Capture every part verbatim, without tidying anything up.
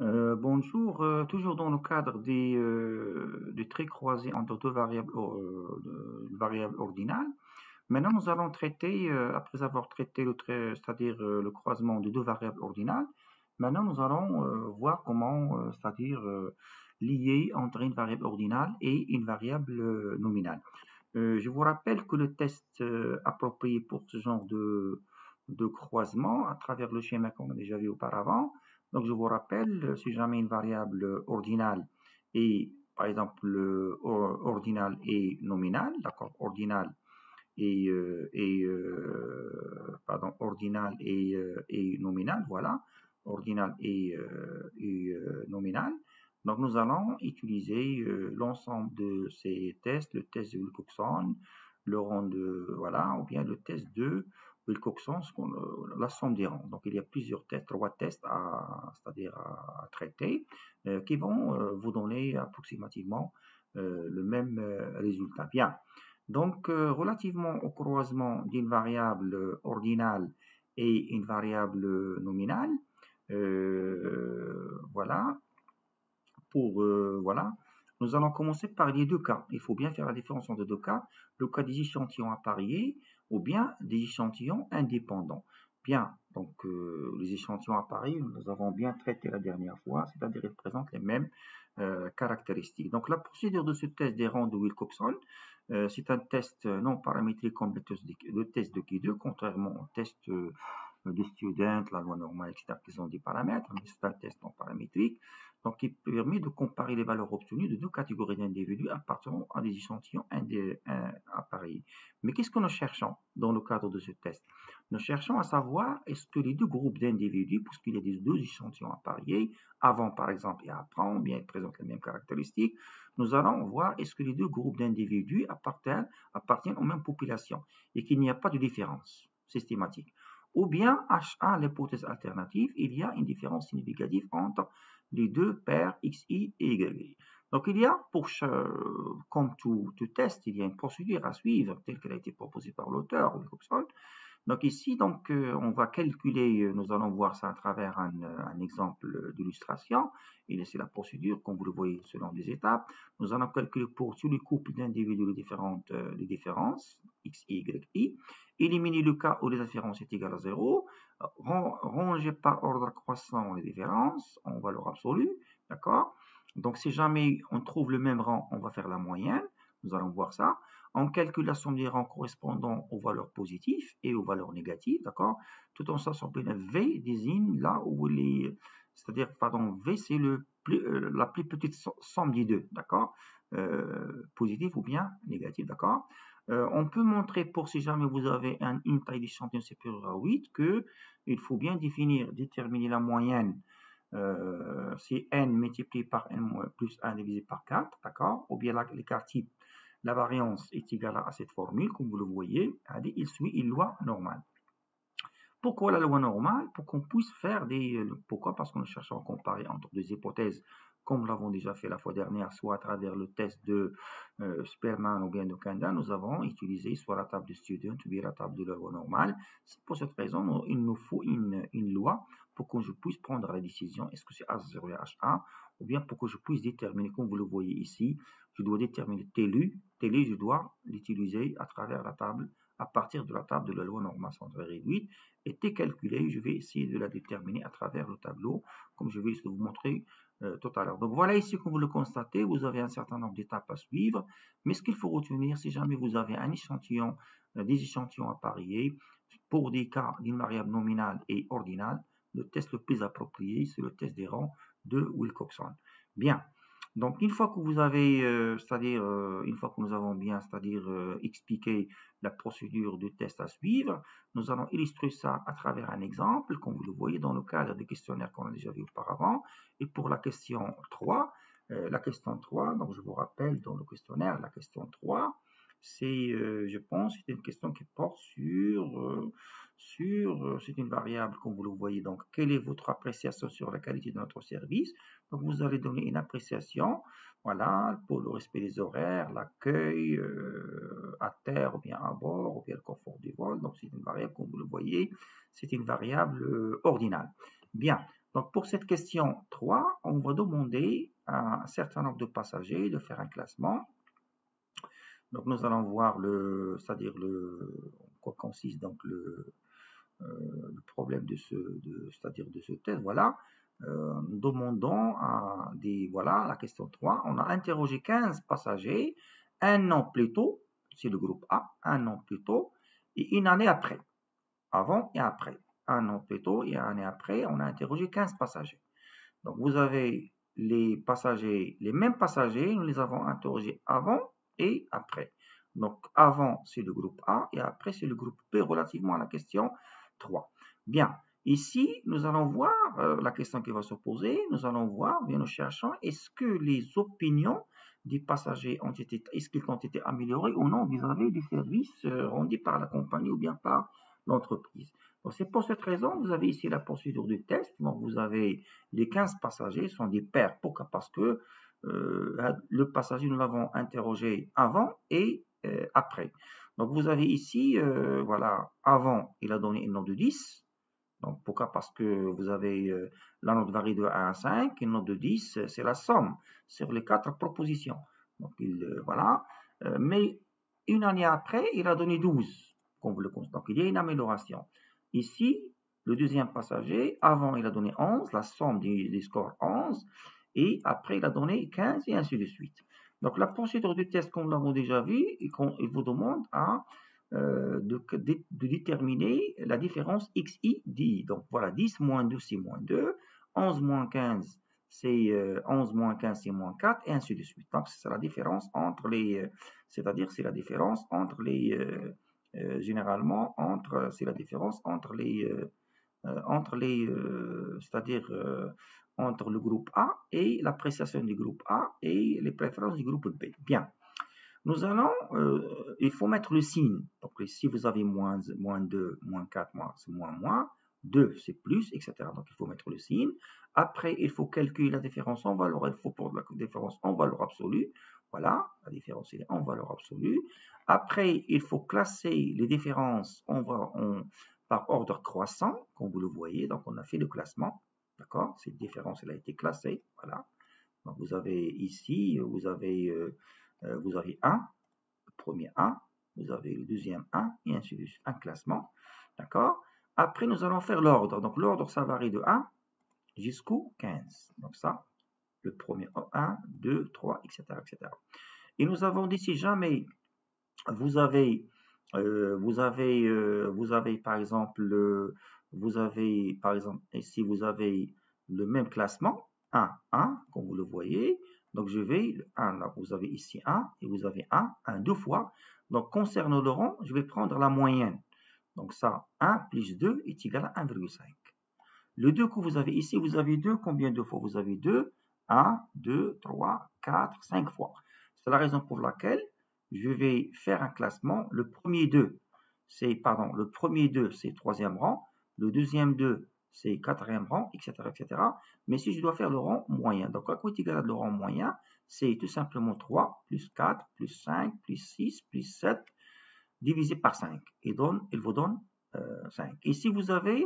Euh, bonjour, euh, toujours dans le cadre des, euh, des traits croisés entre deux variables, euh, de- variables ordinales. Maintenant, nous allons traiter, euh, après avoir traité le trait, c'est-à-dire euh, le croisement de deux variables ordinales, maintenant nous allons euh, voir comment, euh, c'est-à-dire euh, lier entre une variable ordinale et une variable euh, nominale. Euh, je vous rappelle que le test euh, approprié pour ce genre de, de croisement, à travers le schéma qu'on a déjà vu auparavant, donc je vous rappelle, euh, si jamais une variable ordinale est, par exemple, euh, ordinale et nominale, d'accord, ordinale et, euh, et euh, pardon, ordinal et, euh, et nominal, voilà, ordinal et, euh, et euh, nominal. Donc nous allons utiliser euh, l'ensemble de ces tests, le test de Wilcoxon, le rang de, voilà, ou bien le test de Wilcoxon, euh, la somme des rangs. Donc il y a plusieurs tests, trois tests à, c'est-à-dire à, à traiter, euh, qui vont euh, vous donner approximativement euh, le même euh, résultat. Bien. Donc, euh, relativement au croisement d'une variable ordinale et une variable nominale, euh, voilà, pour, euh, voilà, nous allons commencer par les deux cas. Il faut bien faire la différence entre deux cas, le cas des échantillons appariés ou bien des échantillons indépendants. Bien, donc euh, les échantillons appariés, nous avons bien traité la dernière fois, c'est-à-dire ils présentent les mêmes euh, caractéristiques. Donc la procédure de ce test des rangs de Wilcoxon, euh, c'est un test non paramétrique comme le test de, le test de Q deux, contrairement au test euh, de student, la loi normale, et cetera, qui ont des paramètres, mais c'est un test non paramétrique, donc qui permet de comparer les valeurs obtenues de deux catégories d'individus appartenant à des échantillons appareillés. Mais qu'est-ce que nous cherchons dans le cadre de ce test? Nous cherchons à savoir est-ce que les deux groupes d'individus, puisqu'il y a des deux échantillons appareillés, avant par exemple et après, bien ils présentent les mêmes caractéristiques, nous allons voir est-ce que les deux groupes d'individus appartiennent, appartiennent aux mêmes populations et qu'il n'y a pas de différence systématique. Ou bien H A, l'hypothèse alternative, il y a une différence significative entre les deux paires X I et Y I. Donc il y a, pour comme tout, tout test, il y a une procédure à suivre telle qu'elle a été proposée par l'auteur, Wilcoxon. Donc ici, donc, euh, on va calculer, euh, nous allons voir ça à travers un, euh, un exemple d'illustration. Et c'est la procédure, comme vous le voyez, selon des étapes. Nous allons calculer pour tous les couples d'individus les différentes euh, les différences, x, y, i. Éliminer le cas où les différences est égale à zéro. Ranger par ordre croissant les différences en valeur absolue. D'accord? Donc si jamais on trouve le même rang, on va faire la moyenne. Nous allons voir ça. On calcule la somme des rangs correspondant aux valeurs positives et aux valeurs négatives, d'accord? Tout en sachant que V désigne là où les, c'est-à-dire, pardon, V c'est le plus, euh, la plus petite somme des deux, d'accord? Euh, positif ou bien négatif, d'accord? Euh, on peut montrer pour si jamais vous avez un, une taille d'échantillon supérieure à huit que il faut bien définir, déterminer la moyenne. Euh, c'est n multiplié par n plus un divisé par quatre, d'accord? Ou bien l'écart type, la variance est égale à cette formule, comme vous le voyez, il suit une loi normale. Pourquoi la loi normale? Pour qu'on puisse faire des... Pourquoi? Parce que nous cherchons à comparer entre deux hypothèses, comme nous l'avons déjà fait la fois dernière, soit à travers le test de euh, Sperman ou bien de Kanda, nous avons utilisé soit la table de student ou bien la table de la loi normale. Pour cette raison, il nous faut une, une loi pour que je puisse prendre la décision, est-ce que c'est H zéro et H un, ou bien pour que je puisse déterminer, comme vous le voyez ici, je dois déterminer T L U, T L U, je dois l'utiliser à travers la table, à partir de la table de la loi normale centrale réduite, était calculée. Je vais essayer de la déterminer à travers le tableau, comme je vais vous montrer euh, tout à l'heure. Donc voilà ici, comme vous le constatez, vous avez un certain nombre d'étapes à suivre, mais ce qu'il faut retenir, si jamais vous avez un échantillon, euh, des échantillons à parier, pour des cas d'une variable nominale et ordinale, le test le plus approprié, c'est le test des rangs de Wilcoxon. Bien. Donc, une fois que vous avez, euh, c'est-à-dire, euh, une fois que nous avons bien, c'est-à-dire euh, expliqué la procédure de test à suivre, nous allons illustrer ça à travers un exemple, comme vous le voyez dans le cadre des questionnaires qu'on a déjà vu auparavant. Et pour la question trois, euh, la question trois, donc je vous rappelle dans le questionnaire, la question trois, c'est, euh, je pense, c'est une question qui porte sur, euh, sur, euh, c'est une variable, comme vous le voyez. Donc, quelle est votre appréciation sur la qualité de notre service? Donc, vous allez donner une appréciation, voilà, pour le respect des horaires, l'accueil euh, à terre ou bien à bord, ou bien le confort du vol. Donc, c'est une variable, comme vous le voyez, c'est une variable euh, ordinale. Bien. Donc, pour cette question trois, on va demander à un certain nombre de passagers de faire un classement. Donc, nous allons voir le, c'est-à-dire le, quoi consiste donc le, euh, le problème de ce, de, c'est-à-dire de ce test. Voilà. Euh, nous demandons à des, voilà, la question trois. On a interrogé quinze passagers un an plus tôt, c'est le groupe A, un an plus tôt, et une année après, avant et après. Un an plus tôt et une année après, on a interrogé quinze passagers. Donc, vous avez les passagers, les mêmes passagers, nous les avons interrogés avant et après. Donc, avant, c'est le groupe A et après, c'est le groupe B relativement à la question trois. Bien, ici, nous allons voir euh, la question qui va se poser. Nous allons voir, bien nous cherchons, est-ce que les opinions des passagers ont été, est-ce qu'ils ont été améliorés ou non vis-à-vis du service euh, rendu par la compagnie ou bien par l'entreprise. Donc, c'est pour cette raison, vous avez ici la procédure du test. Donc, vous avez les quinze passagers sont des pairs. Pourquoi? Parce que euh, le passager, nous l'avons interrogé avant et euh, après. Donc, vous avez ici, euh, voilà, avant, il a donné une note de dix. Donc, pourquoi? Parce que vous avez euh, la note varie de un à cinq, une note de dix, c'est la somme sur les quatre propositions. Donc, il, euh, voilà. Euh, mais une année après, il a donné douze, comme vous le constatez. Donc, il y a une amélioration. Ici, le deuxième passager, avant, il a donné onze, la somme des, des scores onze, et après, il a donné quinze, et ainsi de suite. Donc, la procédure du test, comme nous l'avons déjà vu, il vous demande à euh, de, de, de déterminer la différence xi di. Donc, voilà, dix moins deux, c'est moins deux, onze moins quinze, c'est euh, onze moins quinze, c'est moins quatre, et ainsi de suite. Donc, c'est la différence entre les, euh, c'est-à-dire, c'est la différence entre les, euh, euh, généralement, entre, c'est la différence entre les, euh, euh, entre les, euh, c'est-à-dire, euh, entre le groupe A et l'appréciation du groupe A et les préférences du groupe B. Bien. Nous allons, euh, il faut mettre le signe. Donc, si vous avez moins, moins deux, moins quatre, moins, c'est moins, moins, deux, c'est plus, et cetera. Donc, il faut mettre le signe. Après, il faut calculer la différence en valeur. Il faut prendre la différence en valeur absolue. Voilà, la différence est en valeur absolue. Après, il faut classer les différences en, en, par ordre croissant, comme vous le voyez. Donc, on a fait le classement. D'accord? Cette différence, elle a été classée. Voilà. Donc, vous avez ici, vous avez... Euh, vous avez un, le premier un, vous avez le deuxième un, et ainsi de suite, un classement. D'accord? Après, nous allons faire l'ordre. Donc, l'ordre, ça varie de un jusqu'au quinze. Donc, ça, le premier un, deux, trois, et cetera, et cetera. Et nous avons dit, si jamais vous avez, euh, vous avez, euh, vous avez, par exemple, le, vous avez, par exemple, ici, vous avez le même classement, un, un, comme vous le voyez. Donc, je vais, un, là, vous avez ici un, et vous avez un, un, deux fois. Donc, concernant le rang, je vais prendre la moyenne. Donc, ça, un plus deux est égal à un virgule cinq. Le deux que vous avez ici, vous avez deux, combien de fois? Vous avez deux, un, deux, trois, quatre, cinq fois. C'est la raison pour laquelle je vais faire un classement. Le premier deux, c'est, pardon, le premier deux, c'est troisième rang. Le deuxième deux, c'est quatrième rang, et cetera, et cetera. Mais si je dois faire le rang moyen, donc à quoi est égal à le rang moyen? C'est tout simplement trois, plus quatre, plus cinq, plus six, plus sept, divisé par cinq. Et donne, il vous donne euh, cinq. Et si vous avez,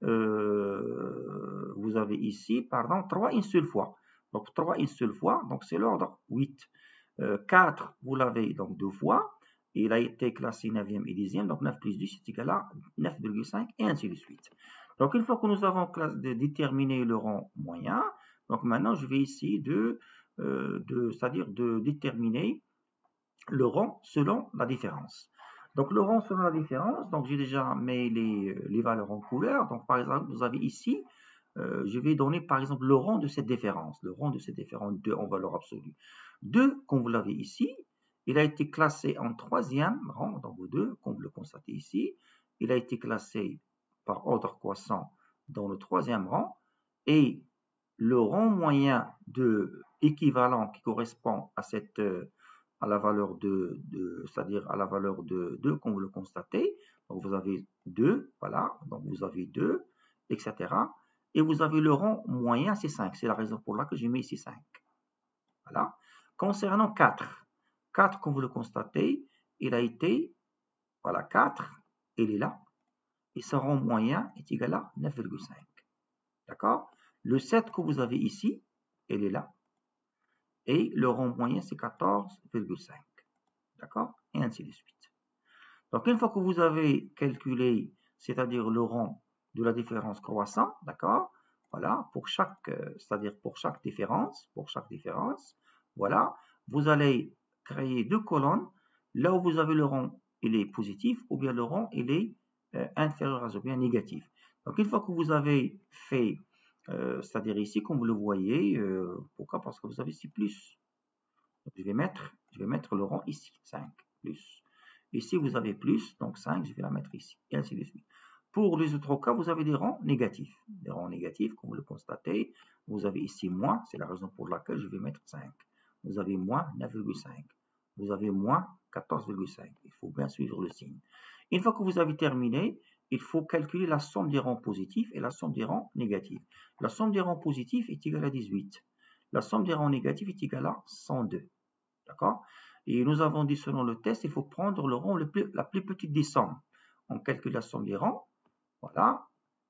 euh, vous avez ici, pardon, trois une seule fois. Donc trois une seule fois, donc c'est l'ordre huit. Euh, quatre, vous l'avez donc deux fois. Il a été classé neuvième et dixième, donc neuf plus dix est égal à neuf virgule cinq, et ainsi de suite. Donc une fois que nous avons déterminé le rang moyen, donc maintenant je vais ici de, euh, de c'est-à-dire de déterminer le rang selon la différence. Donc le rang selon la différence, donc j'ai déjà mis les, les valeurs en couleur. Donc par exemple, vous avez ici, euh, je vais donner par exemple le rang de cette différence, le rang de cette différence deux en valeur absolue. deux, comme vous l'avez ici, il a été classé en troisième rang, donc deux, comme vous le constatez ici. Il a été classé par ordre croissant dans le troisième rang. Et le rang moyen de équivalent qui correspond à cette à la valeur de, de c'est-à-dire à la valeur de deux, comme vous le constatez. Donc vous avez deux, voilà, donc vous avez deux, et cetera. Et vous avez le rang moyen, c'est cinq. C'est la raison pour laquelle j'ai mis ici cinq. Voilà. Concernant quatre, quatre, comme vous le constatez, il a été, voilà, quatre, il est là, et son rang moyen est égal à neuf virgule cinq. D'accord? Le sept que vous avez ici, elle est là. Et le rang moyen, c'est quatorze virgule cinq. D'accord? Et ainsi de suite. Donc, une fois que vous avez calculé, c'est-à-dire le rang de la différence croissant, d'accord? Voilà, pour chaque, euh, c'est-à-dire pour chaque différence, pour chaque différence, voilà, vous allez créer deux colonnes, là où vous avez le rang, il est positif, ou bien le rang, il est euh, inférieur à ou bien négatif. Donc, une fois que vous avez fait, euh, c'est-à-dire ici, comme vous le voyez, euh, pourquoi? Parce que vous avez ici plus. Donc, je vais mettre, je vais mettre le rang ici, cinq, plus. Ici, vous avez plus, donc cinq, je vais la mettre ici, et ainsi de suite. Pour les autres cas, vous avez des rangs négatifs. Des rangs négatifs, comme vous le constatez, vous avez ici moins, c'est la raison pour laquelle je vais mettre cinq. Vous avez moins neuf virgule cinq. Vous avez moins quatorze virgule cinq. Il faut bien suivre le signe. Une fois que vous avez terminé, il faut calculer la somme des rangs positifs et la somme des rangs négatifs. La somme des rangs positifs est égale à dix-huit. La somme des rangs négatifs est égale à cent deux. D'accord? Et nous avons dit selon le test, il faut prendre le rang le plus, la plus petite des sommes. On calcule la somme des rangs. Voilà.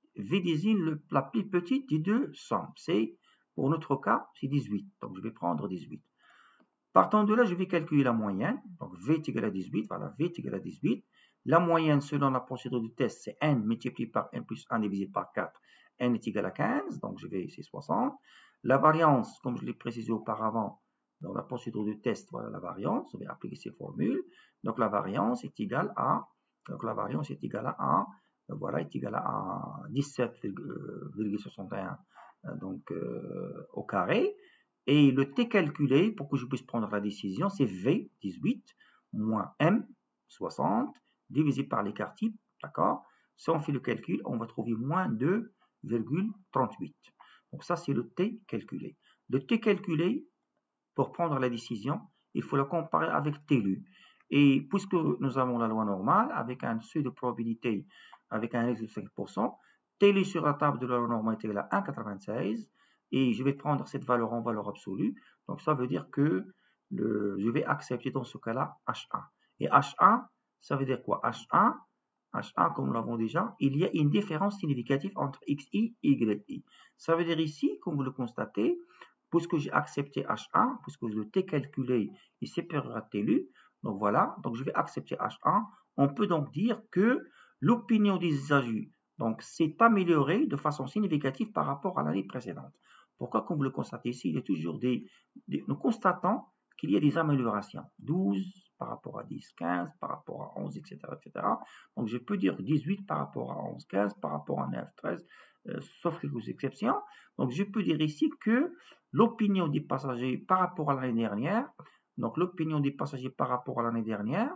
V désigne le, la plus petite des deux sommes. C'est, pour notre cas, c'est dix-huit. Donc, je vais prendre dix-huit. Partant de là, je vais calculer la moyenne. Donc, V est égal à dix-huit. Voilà, V est égal à dix-huit. La moyenne, selon la procédure du test, c'est n multiplié par n plus un divisé par quatre. N est égal à quinze. Donc, je vais, c'est soixante. La variance, comme je l'ai précisé auparavant, dans la procédure du test, voilà la variance. Je vais appliquer ces formules. Donc, la variance est égale à, donc la variance est égale à, voilà, est égale à dix-sept virgule soixante et un donc, euh, au carré. Et le t calculé, pour que je puisse prendre la décision, c'est V, dix-huit, moins M, soixante, divisé par l'écart type, d'accord? Si on fait le calcul, on va trouver moins deux virgule trente-huit. Donc ça, c'est le t calculé. Le t calculé, pour prendre la décision, il faut la comparer avec t lu. Et puisque nous avons la loi normale, avec un seuil de probabilité, avec un risque de cinq pour cent, t lu sur la table de la loi normale est égal à un virgule quatre-vingt-seize. Et je vais prendre cette valeur en valeur absolue. Donc, ça veut dire que le, je vais accepter dans ce cas-là H un. Et H un, ça veut dire quoi? H un, H un, comme nous l'avons déjà, il y a une différence significative entre Xi et Yi. Ça veut dire ici, comme vous le constatez, puisque j'ai accepté H un, puisque le T calculé est supérieur à T lu, donc voilà, donc je vais accepter H un. On peut donc dire que l'opinion des usagers donc s'est améliorée de façon significative par rapport à l'année précédente. Pourquoi? Comme vous le constatez ici, il y a toujours des, des nous constatons qu'il y a des améliorations. douze par rapport à dix, quinze par rapport à onze, et cetera, et cetera. Donc je peux dire dix-huit par rapport à onze, quinze par rapport à neuf, treize, euh, sauf quelques exceptions. Donc je peux dire ici que l'opinion des passagers par rapport à l'année dernière, donc l'opinion des passagers par rapport à l'année dernière,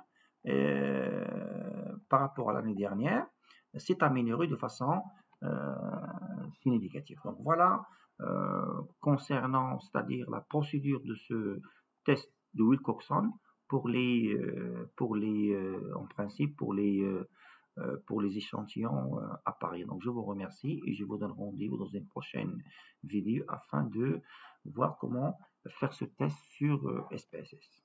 euh, par rapport à l'année dernière, s'est améliorée de façon euh, significative. Donc voilà. Euh, concernant, c'est-à-dire la procédure de ce test de Wilcoxon pour les, euh, pour les euh, en principe, pour les, euh, euh, pour les échantillons euh, à Paris. Donc, je vous remercie et je vous donne rendez-vous dans une prochaine vidéo afin de voir comment faire ce test sur euh, S P S S.